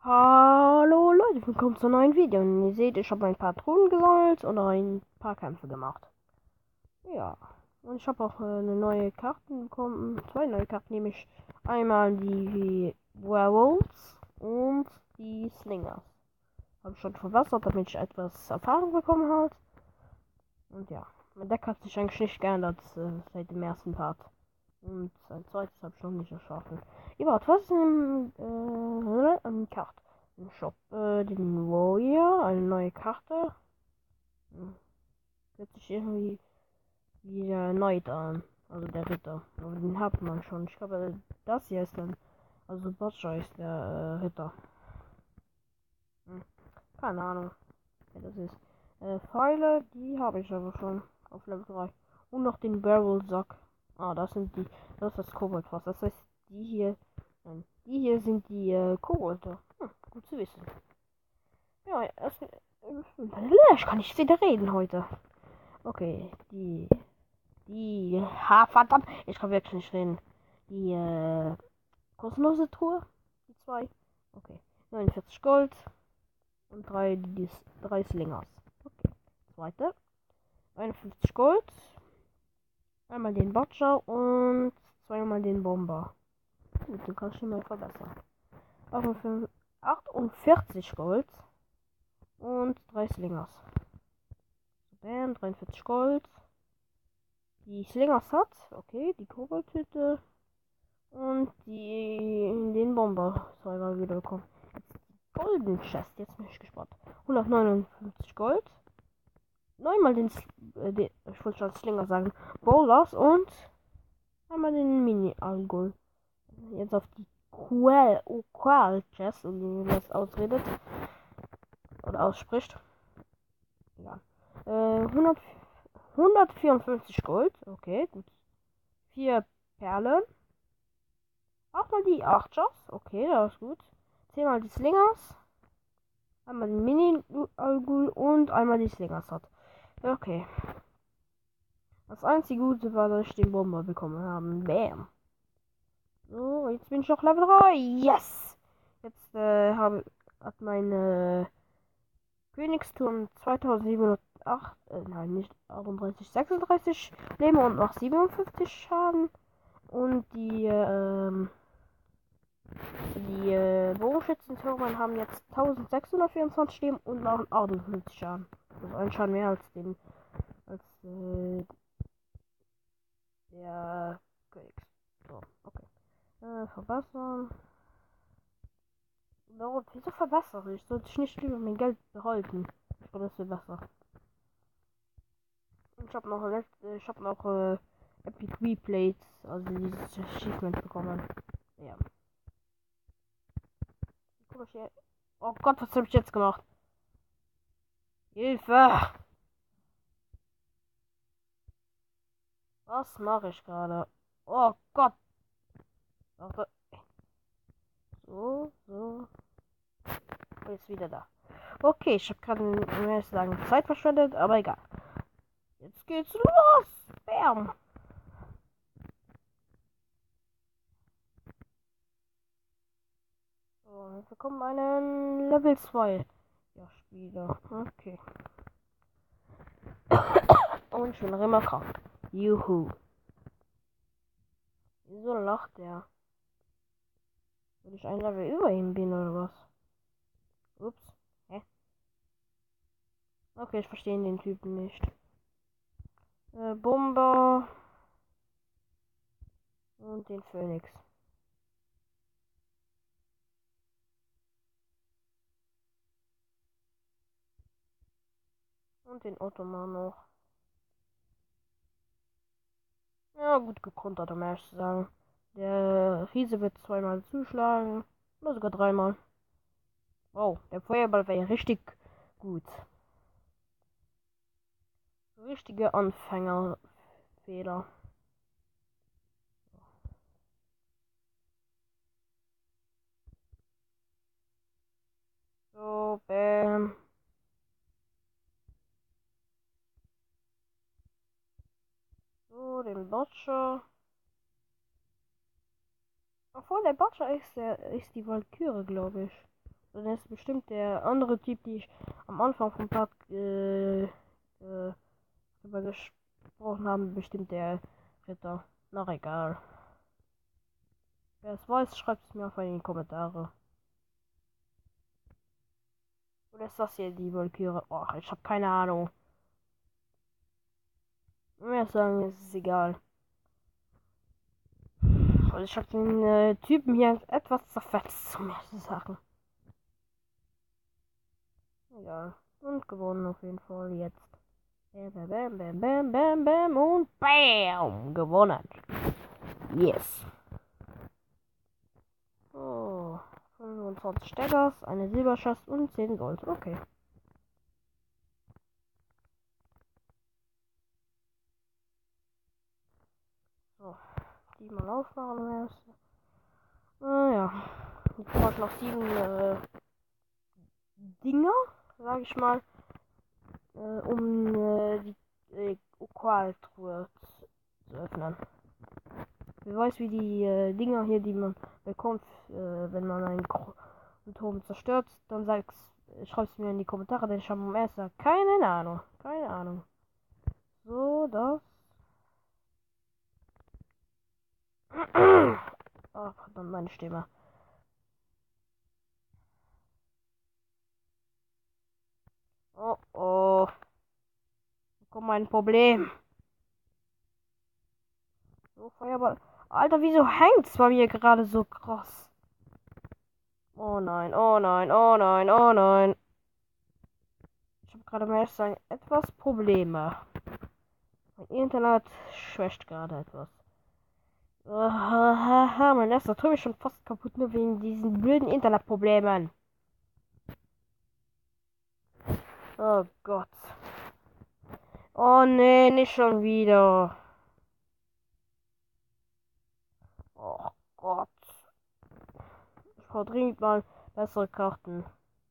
Hallo Leute, willkommen zu einem neuen Video. Und ihr seht, ich habe ein paar Truhen gesammelt und ein paar Kämpfe gemacht. Ja, und ich habe auch eine neue Karte bekommen. Zwei neue Karten, nämlich einmal die Werewolves und die Slingers. Habe ich schon verbessert, damit ich etwas Erfahrung bekommen habe. Und ja, mein Deck hat sich eigentlich nicht geändert seit dem ersten Part. Und ein zweites habe ich noch nicht erschaffen. Überhaupt, was ist im Karte? Im Shop, den Warrior, eine neue Karte. Hm, hört sich irgendwie wieder erneut an. Also der Ritter. Aber den hat man schon. Ich glaube, das hier ist dann. Also Butcher ist der Ritter. Hm, keine Ahnung, wer das ist. Pfeile, die habe ich aber schon auf Level 3. Und noch den Barrel Sack. Ah, das sind die. Das ist das Koboldfass. Das heißt, die hier. Nein, die hier sind die Kobolde. Gut zu wissen. Ja, ich kann nicht wieder reden heute. Okay, verdammt, ich kann wirklich nicht reden. Die, kostenlose Truhe, die zwei. Okay, 49 Gold und drei Slingers. Okay, zweite, 51 Gold, einmal den Butcher und zweimal den Bomber. Gut, den kann ich mal verbessern. 48 Gold und drei Slingers. Bam, 43 Gold. Die Slingers hat, okay, die Koboldhütte und den Bomber zweimal wieder bekommen. Jetzt die Golden Chest, jetzt bin ich gespannt. 159 Gold. Neunmal ich wollte schon Slinger sagen, Bowlers und einmal den Mini-Algol. Jetzt auf die Qual Chest, und wie man das ausredet oder ausspricht. Ja. 154 Gold, okay, gut. 4 Perlen. Auch mal die Archers. Okay, das ist gut. 10-mal die Slingers. Einmal den Mini-Algul und einmal die Slingers hat. Okay. Das einzige Gute war, dass ich den Bomber bekommen habe. Bam. So, jetzt bin ich noch Level 3. Yes! Jetzt hat mein Königsturm 2708, nein, nicht 38, 36 Leben und noch 57 Schaden. Und die Bogenschützentürme haben jetzt 1624 Leben und machen 58 Schaden. Also ein Schaden mehr als der Königsturm. Okay. Verbessern. Warum? Wieso verbessere ich? Sollte ich nicht lieber mein Geld behalten? Ich glaube, das wird besser. Und ich habe noch Epic Replays, also dieses Achievement bekommen. Ja. Guck mal hier. Oh Gott, was habe ich jetzt gemacht? Hilfe! Was mache ich gerade? Oh Gott! Warte. So. Und jetzt wieder da. Okay, ich habe gerade sagen Zeit verschwendet, aber egal. Jetzt geht's los! Bam! So, wir bekommen einen Level 2. Ja, Spieler. Okay. Und schon noch immer krank. Juhu. Wieso lacht der? Wenn ich ein Level über ihm bin oder was? Ups. Hä? Okay, ich verstehe den Typen nicht. Bomber. Und den Phoenix. Und den Ottoman noch. Ja, gut gekontert, um ehrlich zu sagen. Der Riese wird zweimal zuschlagen. Oder sogar dreimal. Wow, der Feuerball wäre ja richtig gut. Richtige Anfängerfehler. So, bam. So, den Butcher. Obwohl, der Butcher ist die Valkyrie, glaube ich. Das ist bestimmt der andere Typ, die ich am Anfang vom Part drüber gesprochen habe. Bestimmt der Ritter. Na egal. Wer es weiß, schreibt es mir einfach in die Kommentare. Oder ist das hier die Valkyrie? Oh, ich habe keine Ahnung. Mehr sagen, es ist egal. Also ich habe den Typen hier etwas zerfetzt, um mir zu sagen. Egal. Und gewonnen auf jeden Fall jetzt. Bam, bam, bam, bam, bam, bam und BAM! Gewonnen. Yes. Oh, 25 Steggers, eine Silberschast und 10 Gold. Okay. So, die mal aufmachen erst. Ja. Ich brauche noch 7 Dinger, sag ich mal, um die Okaltruhe zu öffnen. Wer weiß, wie die Dinger hier, die man bekommt, wenn man einen Turm zerstört, dann schreib's mir in die Kommentare, denn ich habe am ersten Tag keine Ahnung. Keine Ahnung. So, das. Ach, verdammt, meine Stimme. Oh, oh. Wo kommt mein Problem? So, Feuerball. Alter, wieso hängt's bei mir gerade so krass? Oh nein, oh nein, oh nein, oh nein. Ich habe gerade mal sagen, etwas Probleme. Mein Internet schwächt gerade etwas. Mein erster Turm ist schon fast kaputt, nur wegen diesen blöden Internetproblemen. Oh Gott. Oh nee, nicht schon wieder. Oh Gott. Ich brauche dringend mal bessere Karten.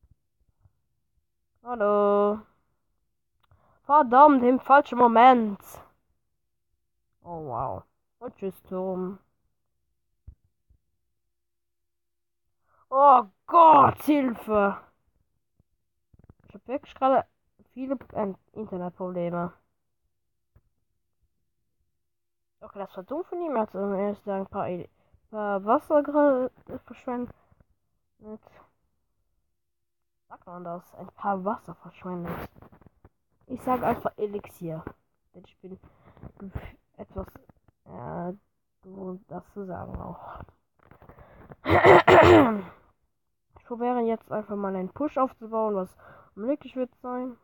Hallo. Verdammt, im falschen Moment. Oh wow. Und tschüss, Turm. Oh Gott, Hilfe. Ich habe wirklich gerade viele Internetprobleme. Okay, das war dumm von ihm. Er hat erst ein paar Wasser gerade verschwendet. Sagt man das? Ein paar Wasser verschwendet. Ich sage einfach Elixier. Denn ich bin etwas gewohnt, das zu sagen auch. Ich probiere jetzt einfach mal einen Push aufzubauen, was möglich wird sein.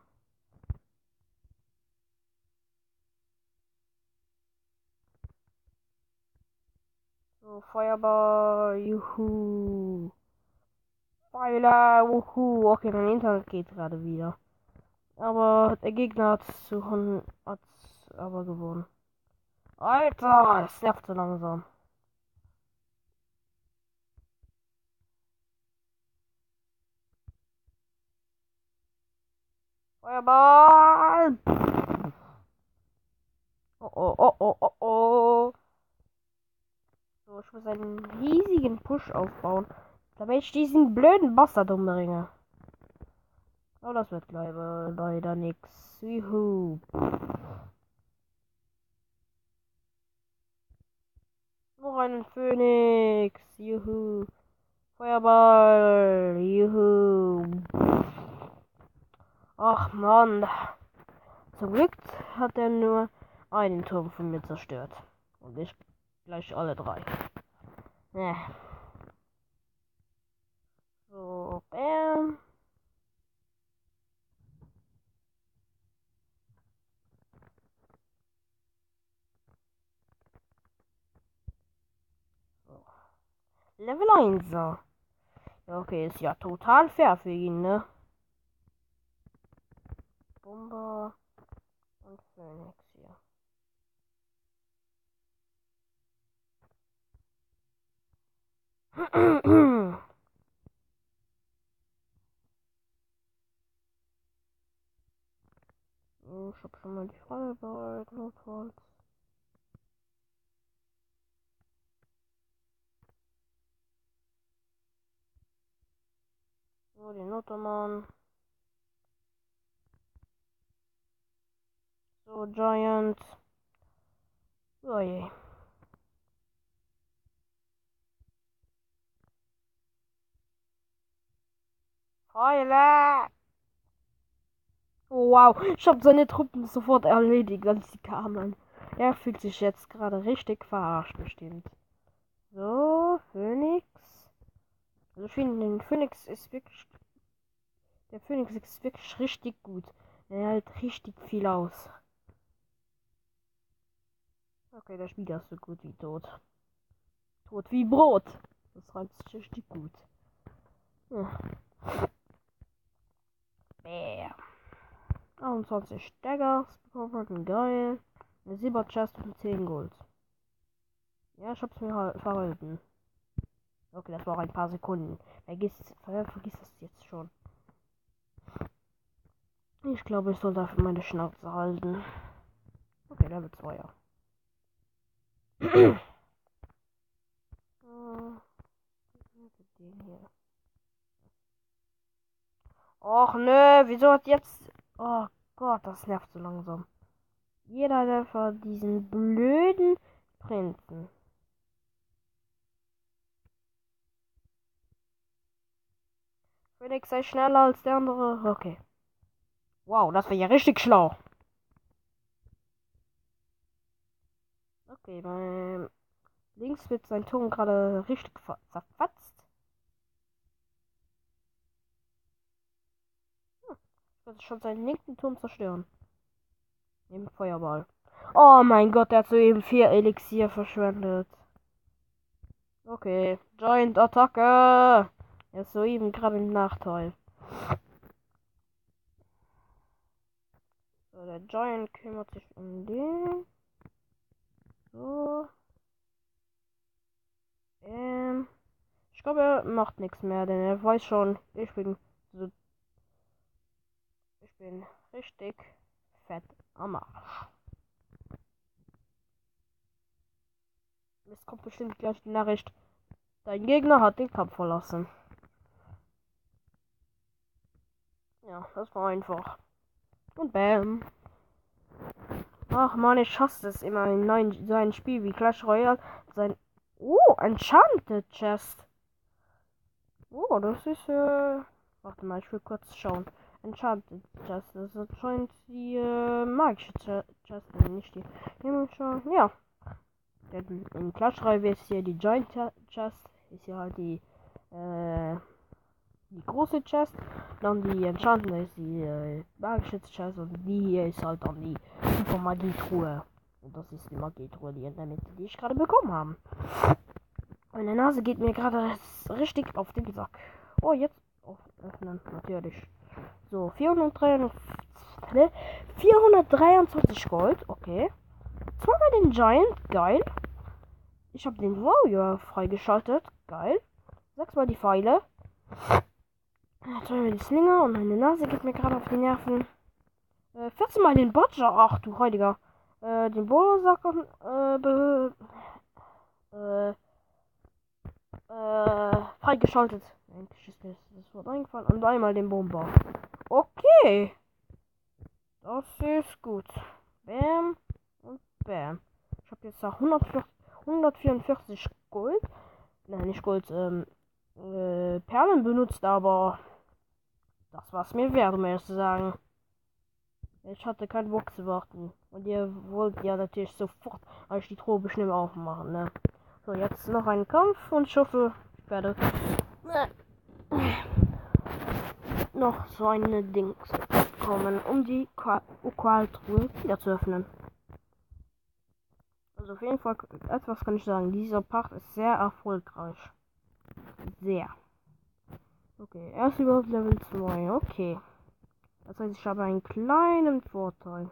So, Feuerball, juhu. Pfeiler, wuhu. Okay, mein Internet geht gerade wieder. Aber der Gegner hat aber gewonnen. Alter, das nervt so langsam. Feuerball! Oh oh oh oh oh oh. So, ich muss einen riesigen Push aufbauen, damit ich diesen blöden Bastard umbringe. Oh, das wird leider nix. Juhu. Noch einen Phönix. Juhu. Feuerball. Juhu. Ach Mann. Zum Glück hat er nur einen Turm von mir zerstört. Und ich gleich alle 3. Ja. So, bam. So. Level 1. Ja, okay, ist ja total fair für ihn, ne? Bomber und Phoenix hier. Ich hab schon mal die Frage bereit, notfalls. So, den Ottoman. So, Giant. Oh je. Heule! Oh, wow, ich habe seine Truppen sofort erledigt, als sie kamen. Er fühlt sich jetzt gerade richtig verarscht, bestimmt. So, Phoenix. Also ich finde, der Phoenix ist wirklich richtig gut. Er hält richtig viel aus. Okay, der Spieler ist so gut wie tot. Tot wie Brot. Das reimt sich richtig gut. Ja. Bäh. 21 Daggers bekommen, geil. Eine Silberchest und 10 Gold. Ja, ich hab's mir halt verhalten. Okay, das war ein paar Sekunden. Vergiss das jetzt schon. Ich glaube, ich soll dafür meine Schnauze halten. Okay, Level 2, ja. Den hier. Och nö, wieso hat jetzt... Oh Gott, das nervt so langsam. Jeder Läufer diesen blöden Prinzen. Phoenix sei schneller als der andere. Okay. Wow, das war ja richtig schlau. Okay, beim links wird sein Turm gerade richtig zerfatzt. Ich werde schon seinen linken Turm zerstören. Im Feuerball. Oh mein Gott, der hat soeben 4 Elixier verschwendet. Okay, Giant-Attacke. Er ist soeben gerade im Nachteil. So, der Giant kümmert sich um den. So. Ich glaube, er macht nichts mehr, denn er weiß schon, ich bin richtig fett am Arsch. Es kommt bestimmt gleich die Nachricht, dein Gegner hat den Kampf verlassen. Ja, das war einfach. Und bam. Ach man, ich hasse es immer in so ein Spiel wie Clash Royale. Oh, Enchanted Chest. Oh, das ist, warte mal, ich will kurz schauen. Enchanted Chest, das ist anscheinend die, magische Chest, nicht die. Ja. In Clash Royale ist hier die Giant Chest, ist hier halt die große Chest. Dann die Enchanted ist die, magische Chest und die hier ist halt dann die Super Magie-Truhe. Und das ist die Magie-Truhe, die in der Mitte, die ich gerade bekommen habe. Meine Nase geht mir gerade richtig auf den Sack. Oh, jetzt öffnen, natürlich. So, 423 Gold, okay. Zweimal den Giant, geil. Ich habe den Warrior freigeschaltet, geil. 6-mal die Pfeile. Zweimal die Slinger und meine Nase geht mir gerade auf die Nerven. 14-mal den Butcher, ach du Heiliger. Den Bolosack und, freigeschaltet. Eigentlich ist das Wort eingefallen. Und einmal den Bomber. Okay. Das ist gut. Bam. Und bam. Ich habe jetzt noch 144 Gold. Nein, nicht Gold. Perlen benutzt, aber das war's mir wert, um ehrlich zu sagen. Ich hatte keinen Bock zu warten. Und ihr wollt ja natürlich sofort euch die Truhe bestimmt aufmachen, ne? So, jetzt noch ein Kampf und ich hoffe, ich werde noch so eine Dings kommen, um die Qualtruhe wieder zu öffnen. Also auf jeden Fall, etwas kann ich sagen, dieser Part ist sehr erfolgreich. Sehr. Okay, erst überhaupt Level 2, okay. Das heißt, ich habe einen kleinen Vorteil.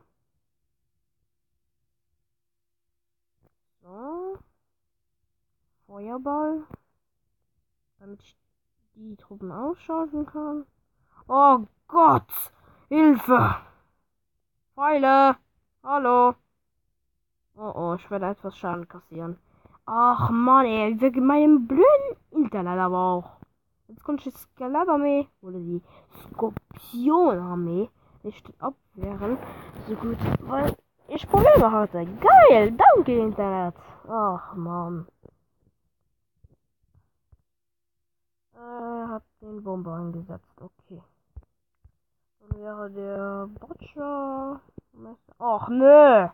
So. Feuerball. Damit ich die Truppen ausschalten kann. Oh Gott! Hilfe! Pfeile! Hallo! Oh oh, ich werde etwas Schaden kassieren. Ach man, ey, wegen meinem blöden Internet aber auch. Jetzt kommt die Skeletarmee oder die Skorpionarmee nicht abwehren. So gut, weil ich Probleme hatte. Geil, danke Internet. Ach man. Hat den Bomber eingesetzt, okay. Dann wäre der Butcher. Ach nö.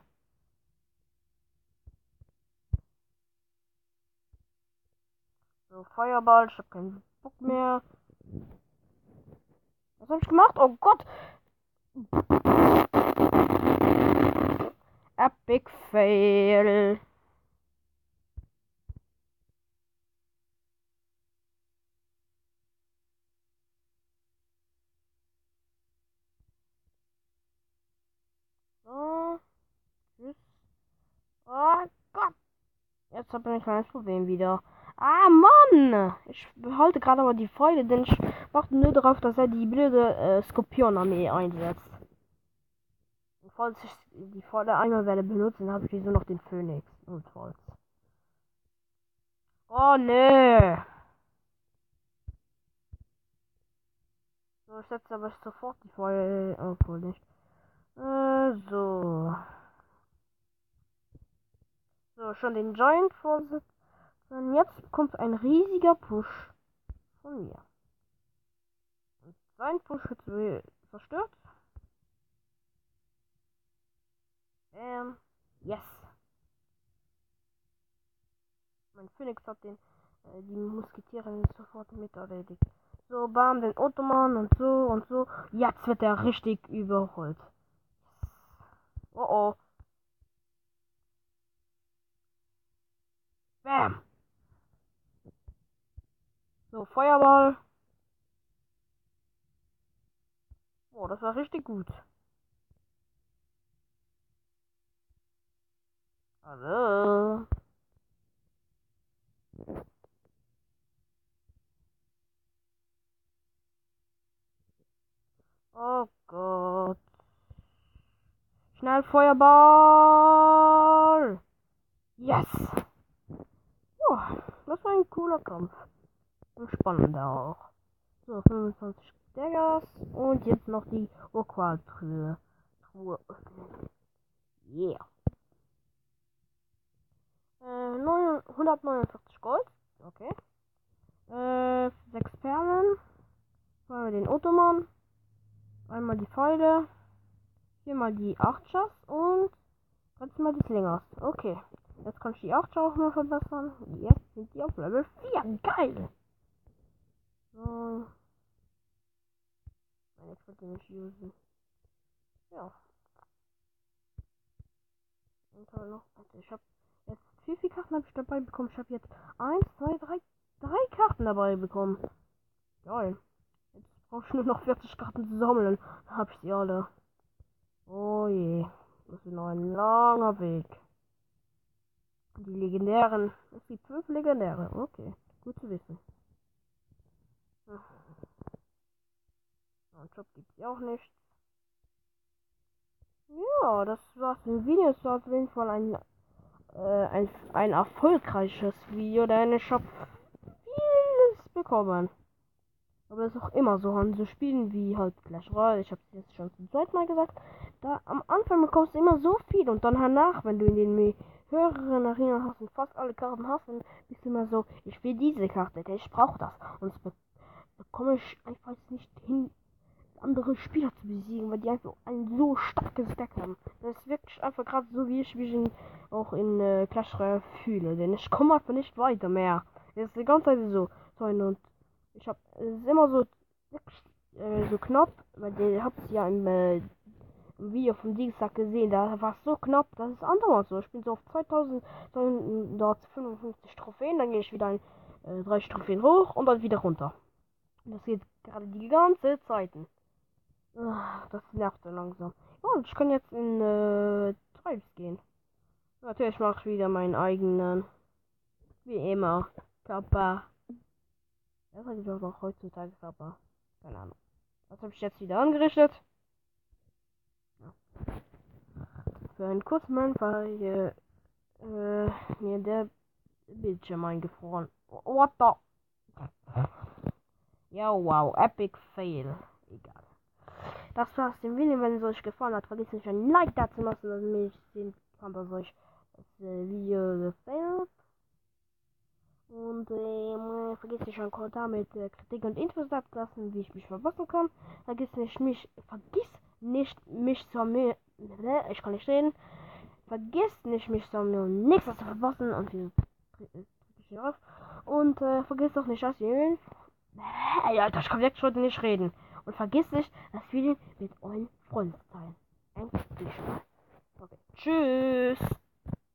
So, Feuerball, ich hab keinen Bock mehr. Was hab ich gemacht? Oh Gott. Epic Fail. So, tschüss. Oh Gott. Jetzt habe ich ein kleines Problem wieder. Ah, Mann! Ich behalte gerade aber die Freude, denn ich warte nur darauf, dass er die blöde Skorpionarmee einsetzt. Und falls ich die volle einmal werde benutzen, habe ich wieso noch den Phönix. Und falls. Oh, nee! So, ich setze aber sofort die volle. Obwohl nicht. So. So, schon den Giant vorsitzen. Jetzt kommt ein riesiger Push von mir. Und sein Push wird zerstört. Yes. Mein Phoenix hat die Musketiere sofort mit erledigt. So, bam, den Ottoman und so und so. Jetzt wird er richtig überholt. Oh oh. Bam. So, Feuerball. Oh, das war richtig gut. Hallo. Oh Gott. Schnell Feuerball. Yes. Oh, das war ein cooler Kampf. Und spannender auch. So, 25 Daggers. Und jetzt noch die Urquell-Truhe öffnen. Yeah. 149 Gold. Okay. 6 Perlen. Einmal den Ottoman. Einmal die Pfeile. Viermal die Archers. Und 13 mal die Slingers. Okay. Jetzt kann ich die Archer auch mal verbessern. Jetzt sind die auf Level 4. Geil. So. Jetzt wird die nicht usen. Ja. Und dann noch. Also ich habe jetzt wie viele Karten habe ich dabei bekommen? Ich habe jetzt 1, 2, 3 Karten dabei bekommen. Geil. Jetzt brauche ich nur noch 40 Karten zu sammeln. Dann habe ich sie alle. Oh je. Das ist noch ein langer Weg. Die legendären. Es gibt 5 legendäre. Okay. Gut zu wissen. Und Job gibt es auch nicht. Ja, das war's im Video. Es war auf jeden Fall ein erfolgreiches Video, denn ich habe vieles bekommen. Aber das ist auch immer so an so Spielen wie halt Clash Royale. Ich habe es jetzt schon zum zweiten Mal gesagt. Da am Anfang bekommst du immer so viel und dann danach, wenn du in den höheren Arena hast und fast alle Karten hast, dann bist du immer so, ich will diese Karte, ich brauche das. Und das bekomme ich einfach nicht hin, andere Spieler zu besiegen, weil die einfach ein so starkes Deck haben. Das ist wirklich einfach gerade so, wie ich mich auch in Clash Royale fühle. Denn ich komme einfach nicht weiter mehr. Es ist die ganze Zeit so. Und ich habe es ist immer so wirklich, so knapp, weil ihr habt es ja im Video vom Dienstag gesehen, da war es so knapp, das ist andauernd so. Ich bin so auf 2255 Trophäen, dann gehe ich wieder 30 Trophäen hoch und dann wieder runter. Das geht gerade die ganze Zeit. Das nervt so langsam. Ja, und ich kann jetzt in Tribes gehen. Natürlich mache ich wieder meinen eigenen. Wie immer. Kappa. Das sage ich auch noch heutzutage Kappa. Keine Ahnung. Was habe ich jetzt wieder angerichtet? Ja. Für einen kurzen Moment war hier mir der Bildschirm eingefroren. What the? Ja, wow, Epic Fail. Egal. Das war's dem Video. Wenn es euch gefallen hat, vergesst nicht ein Like dazu zu lassen, dass mich sehen kann, dass euch das Video gefällt. Und vergesst nicht einen Kommentar mit Kritik und Infos da zu lassen, wie ich mich verbessern kann. Vergiss nicht mich zu mir. Ich kann nicht reden. Vergiss nicht mich zu mir nichts zu verpassen und wie drücke ich hier auf. Und vergiss doch nicht, dass ihr. Ey, Alter, ich kann jetzt schon nicht reden. Und vergiss nicht, das Video mit euren Freunden zu teilen. Endlich mal. Okay. Tschüss.